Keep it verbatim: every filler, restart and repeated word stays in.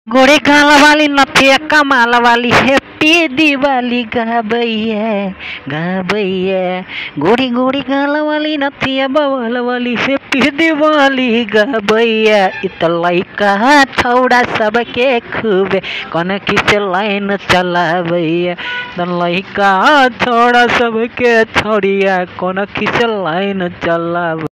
गोरे गाल वाली नथिया कमाल वाली हैप्पी दिवाली गा भैया गा भैया। गोरी गोरी गाल वाली नथिया बवाल वाली हैप्पी दिवाली गा भैया। इत लइका छौड़ा सबके खूबे कौन किस लाइन चला भैया। त लइका छौड़ा सबके छौड़िया कौन किस लाइन चला।